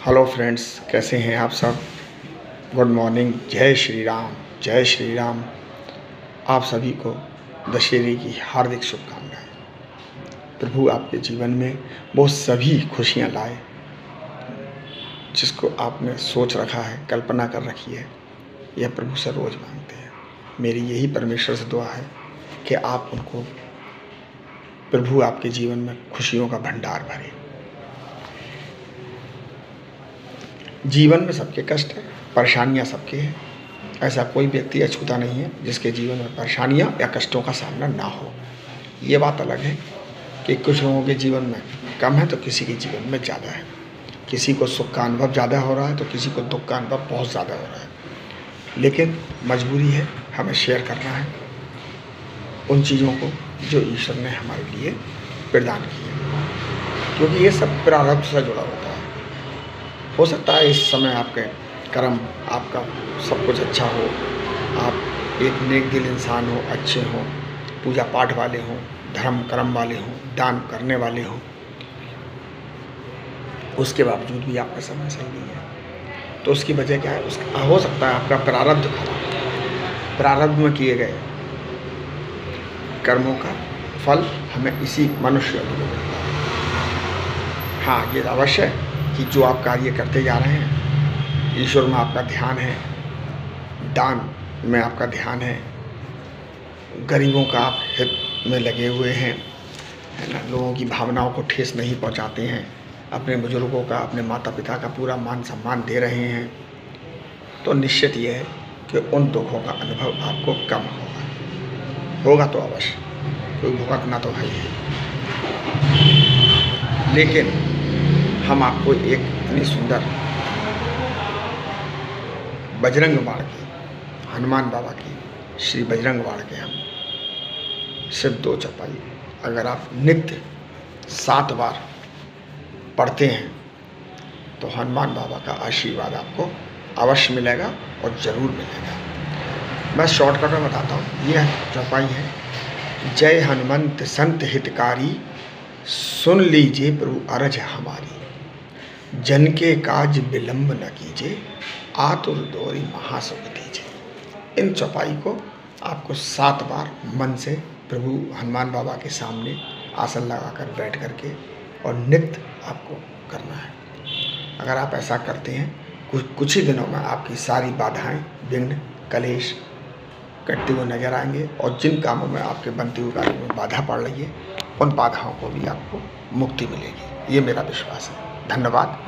Hello friends, कैसे हैं आप सब। Good morning. जय श्री राम, जय श्री राम। आप सभी को दशहरे की हार्दिक शुभकामनाएं। प्रभु आपके जीवन में वो सभी खुशियां लाए जिसको आपने सोच रखा है, कल्पना कर रखी है। यह प्रभु से रोज़ मांगते हैं। मेरी यही परमेश्वर से दुआ है कि आप उनको, प्रभु आपके जीवन में खुशियों का भंडार भरे। जीवन में सबके कष्ट है, परेशानियां सबके हैं। ऐसा कोई व्यक्ति अछूता नहीं है जिसके जीवन में परेशानियां या कष्टों का सामना ना हो। ये बात अलग है कि कुछ लोगों के जीवन में कम है तो किसी के जीवन में ज़्यादा है। किसी को सुख का अनुभव ज़्यादा हो रहा है तो किसी को दुख का अनुभव बहुत ज़्यादा हो रहा है। लेकिन मजबूरी है, हमें शेयर करना है उन चीज़ों को जो ईश्वर ने हमारे लिए प्रदान की है, क्योंकि ये सब प्रारब्ध से जुड़ा होता है। हो सकता है इस समय आपके कर्म, आपका सब कुछ अच्छा हो, आप एक नेक दिल इंसान हो, अच्छे हों, पूजा पाठ वाले हों, धर्म कर्म वाले हों, दान करने वाले हों, उसके बावजूद भी आपका समय सही नहीं है। तो उसकी वजह क्या है? उसका हो सकता है आपका प्रारब्ध खराब है। प्रारब्ध में किए गए कर्मों का फल हमें इसी मनुष्य में मिलता है। हाँ, ये अवश्य है कि जो आप कार्य करते जा रहे हैं, ईश्वर में आपका ध्यान है, दान में आपका ध्यान है, गरीबों का आप हित में लगे हुए हैं, है ना, लोगों की भावनाओं को ठेस नहीं पहुंचाते हैं, अपने बुजुर्गों का, अपने माता पिता का पूरा मान सम्मान दे रहे हैं, तो निश्चित ये है कि उन दुखों का अनुभव आपको कम होगा तो अवश्य, कोई भुगतना तो है ही। लेकिन हम आपको एक इतनी सुंदर बजरंग बाण की, हनुमान बाबा की, श्री बजरंग बाण के हम सिर्फ 2 चौपाई अगर आप नित्य 7 बार पढ़ते हैं तो हनुमान बाबा का आशीर्वाद आपको अवश्य मिलेगा और ज़रूर मिलेगा। मैं शॉर्टकट में बताता हूँ। यह चौपाई है: जय हनुमंत संत हितकारी, सुन लीजिए प्रभु अरज हमारी, जन के काज विलंब न कीजिए, आतुर दोरी महासुख दीजिए। इन चौपाई को आपको 7 बार मन से प्रभु हनुमान बाबा के सामने आसन लगाकर बैठ करके और नित्य आपको करना है। अगर आप ऐसा करते हैं, कुछ ही दिनों में आपकी सारी बाधाएं, विघ्न, कलेश कटते हुए नजर आएंगे और जिन कामों में आपके बनते हुए कार्यों में बाधा पड़ रही है, उन बाधाओं को भी आपको मुक्ति मिलेगी। ये मेरा विश्वास है। धन्यवाद।